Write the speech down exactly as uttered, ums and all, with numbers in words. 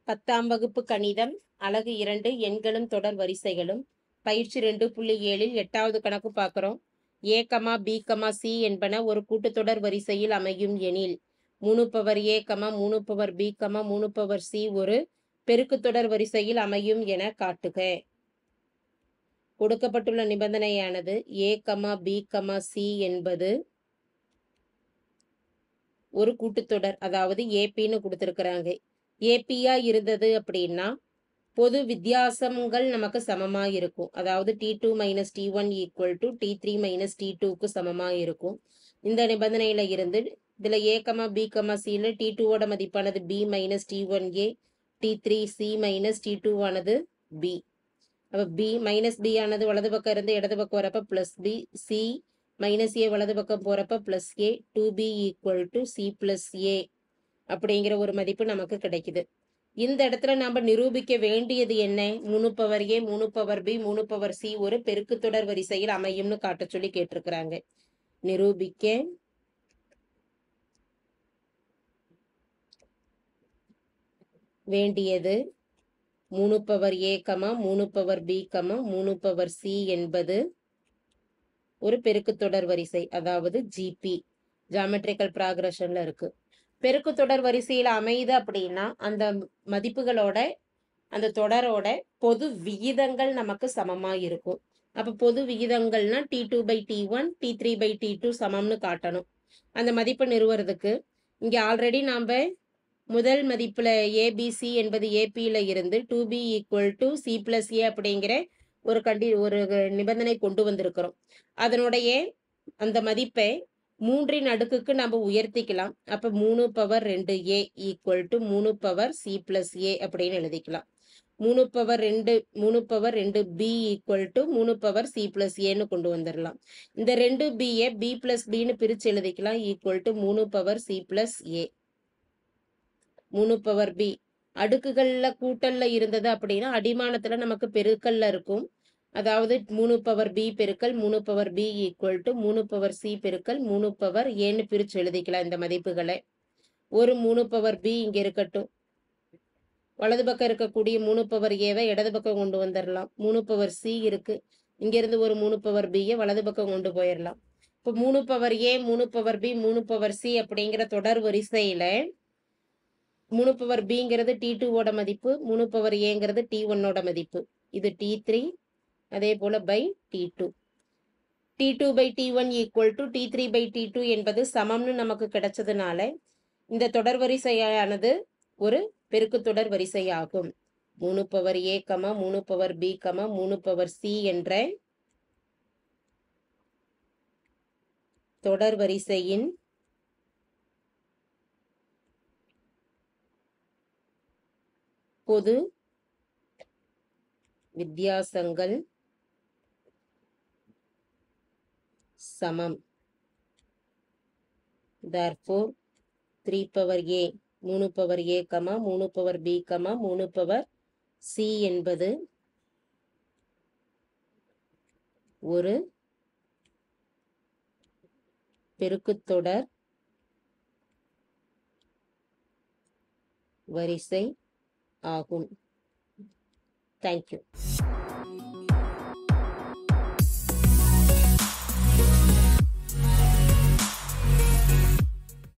பத்தாம் வகுப்பு கணிதம் அலகு இரண்டு எண்களும் தொடர் வரிசைகளும் பயிற்சி ரெண்டு புள்ளி ஏழில் எட்டாவது கணக்கு பார்க்குறோம். A comma B comma C என்பன ஒரு கூட்டுத்தொடர் வரிசையில் அமையும் எனில் மூணு பவர் ஏ கமா மூணு பவர் பி கமா மூணு பவர் சி ஒரு பெருக்குத்தொடர் வரிசையில் அமையும் என காட்டுக. கொடுக்கப்பட்டுள்ள நிபந்தனையானது A comma B comma C என்பது ஒரு கூட்டுத்தொடர், அதாவது ஏபின்னு கொடுத்துருக்குறாங்க. ஏபியா இருந்தது அப்படின்னா பொது வித்தியாசங்கள் நமக்கு சமமா இருக்கும். அதாவது D two minus D one equal to D three minus D டூக்கு சமமா இருக்கும். இந்த நிபந்தனையில இருந்து இதுல ஏ கமா பி கமா சில டி டூவோட மதிப்பானது B minus D one A, D three C minus D two ஆனது பி. அப்ப பி மைனஸ் பி ஆனது வலது பக்கம் இருந்து இடது பக்கம் வரப்ப plus B, C minus A வலது பக்கம் போறப்ப plus A, two B equal to C plus A அப்படிங்கிற ஒரு மதிப்பு நமக்கு கிடைக்குது. இந்த இடத்துல நாம நிரூபிக்க வேண்டியது என்ன? மூணு பவர் ஏ, மூணு பவர் பி, மூணு பவர் சி ஒரு பெருக்குத்தொடர் வரிசையில் அமையும்னு காட்ட சொல்லி கேட்டிருக்கிறாங்க. நிரூபிக்க வேண்டியது மூணு பவர் ஏ கமா மூணு பவர் பி கமா மூணு பவர் சி என்பது ஒரு பெருக்குத்தொடர் வரிசை, அதாவது ஜிபி, ஜாமெட்ரிக்கல் ப்ராக்ரஷன்ல இருக்கு. பெருக்குத்தொடர் வரிசையில் அமையுது அப்படின்னா அந்த மதிப்புகளோட அந்த தொடரோட பொது விகிதங்கள் நமக்கு சமமா இருக்கும். அப்ப பொது விகிதங்கள்னா D two by D one, D three by D two சமம்னு காட்டணும். அந்த மதிப்பு நிறுவுறதுக்கு இங்க ஆல்ரெடி நாம முதல் மதிப்புல ஏபிசி என்பது ஏபியில இருந்து two B equal to C plus A அப்படிங்கிற ஒரு கண்டி ஒரு நிபந்தனை கொண்டு வந்திருக்கிறோம். அதனுடைய அந்த மதிப்பை மூன்றின் அடுக்குக்கு நம்ம உயர்த்திக்கலாம். அப்ப மூணு பவர் ரெண்டு ஏ ஈக்குவல் டு மூணு பவர் சி பிளஸ் ஏ அப்படின்னு எழுதிக்கலாம். மூணு பவர் ரெண்டு மூணு பவர் ரெண்டு பி ஈக்குவல் டு மூணு பவர் சி பிளஸ் ஏன்னு கொண்டு வந்துடலாம். இந்த ரெண்டு பியை பி பிளஸ் பின்னு பிரிச்சு எழுதிக்கலாம். ஈக்குவல் டு மூணு பவர் சி பிளஸ் ஏ. மூணு பவர் பி அடுக்குகள்ல கூட்டல்ல இருந்தது அப்படின்னா அடிமானத்துல நமக்கு பெருக்கல்ல இருக்கும். அதாவது மூணு பவர் பி பெருக்கல் மூணு பவர் பி ஈக்குவல் டு மூணு பவர் சி பெருக்கல் மூணு பவர் ஏன்னு பிரிச்சு எழுதிக்கலாம் இந்த மதிப்புகளை. ஒரு மூணு பவர் பி இங்க இருக்கட்டும். வலது பக்கம் இருக்கக்கூடிய மூணு பவர் ஏவை இடது பக்கம் கொண்டு வந்துடலாம். மூணு பவர் சி இருக்கு, இங்க இருந்து ஒரு மூணு பவர் பியை வலது பக்கம் கொண்டு போயிடலாம். இப்போ மூணு பவர் ஏ, மூணு பவர் பி, மூணு பவர் சி அப்படிங்கிற தொடர் வரிசையில மூணு பவர் பிங்கிறது டி டூவோட மதிப்பு, மூணு பவர் ஏங்கிறது டி ஒன்னோட மதிப்பு. இது டி த்ரீ, அதே போல by D two. D two by D one equal to D three by D two என்பது சமம்னு நமக்கு கிடைச்சதுனால இந்த தொடர் வரிசையானது ஒரு பெருக்குத்தொடர் வரிசையாகும். மூணு பவர் ஏ கமா மூணு பவர் பி கமா மூணு பவர் சி என்ற தொடர் வரிசையின் பொது வித்தியாசங்கள் சமம். therefore த்ரீ பவர் ஏ, மூணு பவர் ஏ கமா மூணு பவர் பி கமா மூணு பவர் சி என்பது ஒரு பெருக்குத்தொடர் வரிசை ஆகும். தேங்க்யூ.